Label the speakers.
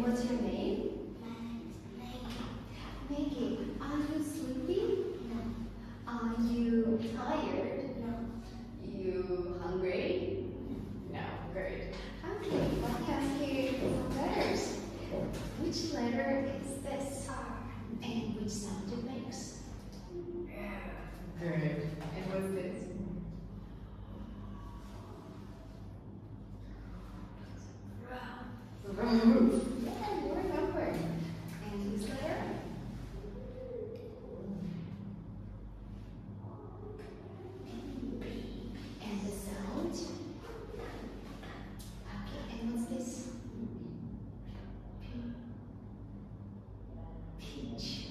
Speaker 1: what's your name? Maggie. Are you sleepy? Are you tired? You hungry? No, great. Okay, let me ask you some letters. Which letter is this? And which sound it makes? Good. And what's this? Roof. Yeah, you remember. And this letter? And the sound? Okay, and what's this? Peach.